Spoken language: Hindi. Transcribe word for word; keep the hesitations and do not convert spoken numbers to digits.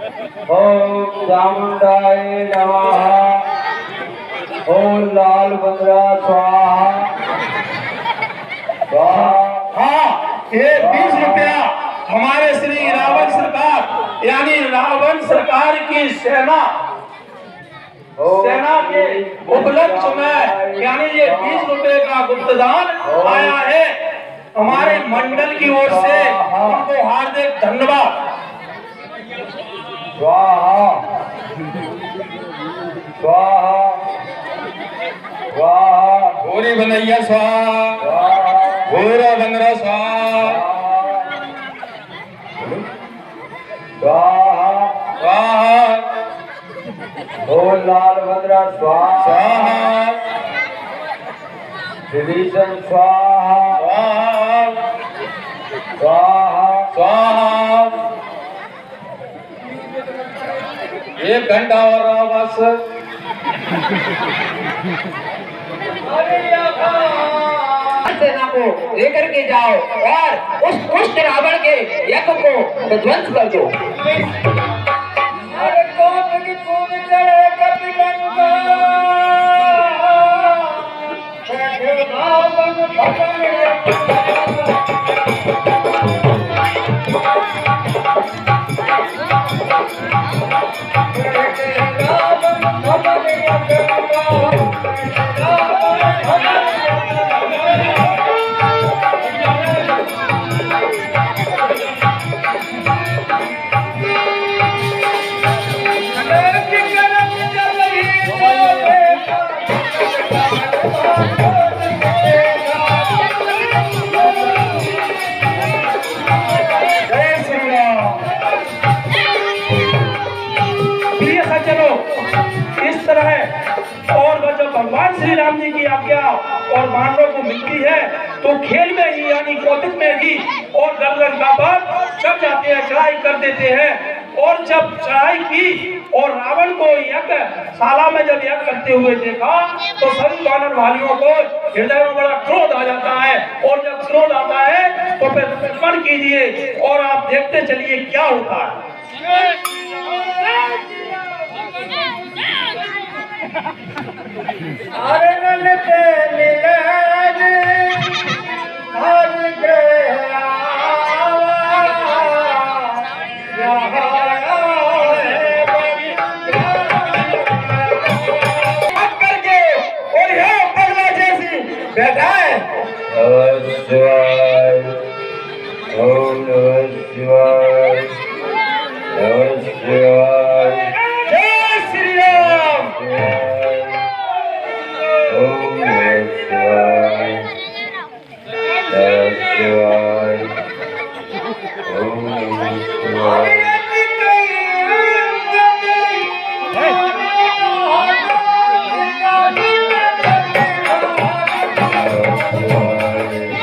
ओम चामुंडाय नमः। ओम लाल बंदरा स्वाहा स्वाहा। हाँ, ये बीस रुपया हमारे श्री रावण सरकार यानी रावण सरकार की सेना सेना के उपलक्ष्य में यानी ये बीस रुपए का गुप्तदान आया है हमारे मंडल की ओर से। उनको हार्दिक धन्यवाद। स्वाहा स्वाहा स्वाहा। भूरी बनैया स्वाहा, भूरा बंगरा स्वाहा स्वाहा स्वाहा। ओम लाल बंदरा स्वाहा स्वाहा विभीषण स्वाहा स्वाहा स्वाहा स्वाहा। एक घंटा और रहा बस। सेना को लेकर के जाओ और उस दुष्ट रावण के यज्ञ को ध्वंस कर दो। इस तरह और जब भगवान श्री राम जी की आज्ञा और मानवों को मिलती है तो खेल में ही यानी कौतुक में ही और दलदल का बाद चढ़ जाते हैं, चढ़ाई कर देते हैं। और जब चढ़ाई की और रावण को यज्ञ शाला में जब यज्ञ करते हुए देखा तो सभी वानर भाइयों को हृदय में बड़ा क्रोध आ जाता है। और जब क्रोध आता है तो फिर स्मरण कीजिए और आप देखते चलिए क्या होता है। अरे नलते नीलाज हर ग्रह करके और यह पगला जैसी बैठा है। नमः शिवाय। ओम नमः शिवाय। नमः शिवाय। जय श्री राम। ओम नमः शिवाय। नमः शिवाय। ओम नमः शिवाय। नमः शिवाय।